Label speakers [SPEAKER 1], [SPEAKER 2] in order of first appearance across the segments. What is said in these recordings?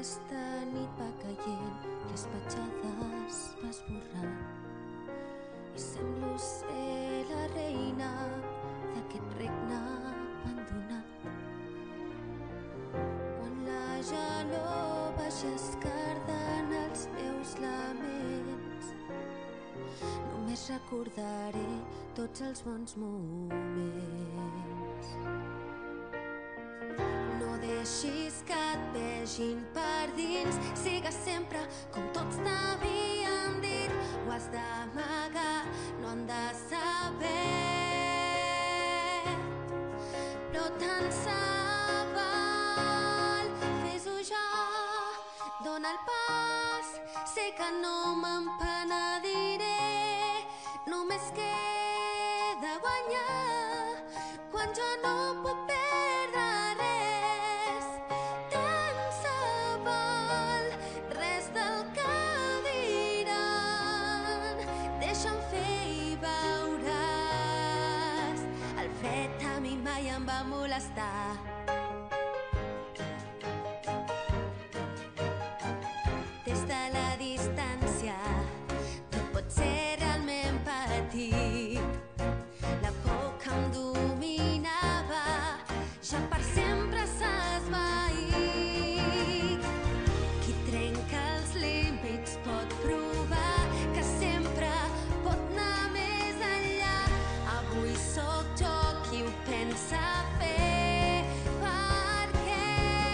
[SPEAKER 1] aquesta nit va caient, les petjades va esborrant i semblo ser la reina d'aquest regne abandonat. Quan la gelor vagi escardant els meus laments, només recordaré tots els bons moments. No deixis que et vegin per dins, sigues sempre com tots t'havien dit. Ho has d'amagar, no han de saber, però tant se val. Fes-ho ja, dona el pas, sé que no me'n penediré. Només queda guanyar quan ja no puc perdre res. Tant se val, res del que diran. Deixa'm fer i veuràs. El fred a mi mai em va molestar. Des de la distància tot pot ser realment petit. La por que em dominava ja per sempre s'ha esvaït. Qui trenca els límits pot provar que sempre pot anar més enllà. Avui sóc jo qui ho pensa fer, perquè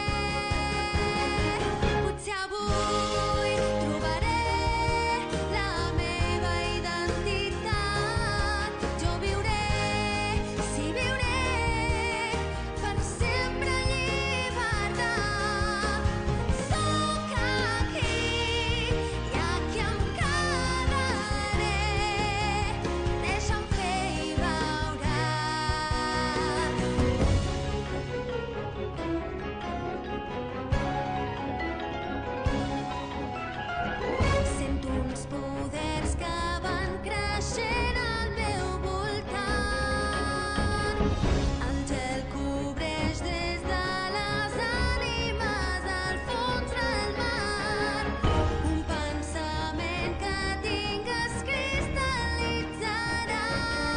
[SPEAKER 1] potser avui trobaré la meva identitat. Jo viuré, sí viuré, per sempre en llibertat. Sóc aquí i aquí em quedaré. Deixa'm fer i veuràs. Sento uns poders que van creixent al meu voltant. El gel cobreix des de les ànimes al fons del mar. Un pensament que tinc es cristal·litzarà.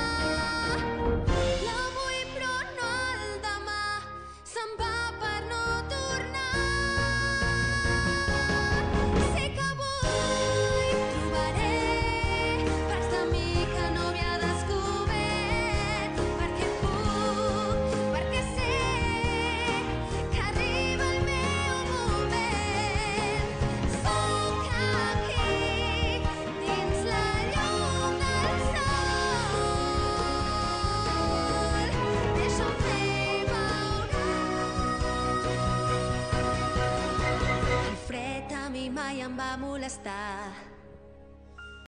[SPEAKER 1] L'avui però no el demà, se'n va per no tornar. Sé que avui trobaré parts de mi que no havia descobert, perquè puc, perquè sé que arriba el meu moment. Sóc aquí dins la llum del sol. Deixa'm fer i veuràs. El fred a mi mai em va molestar.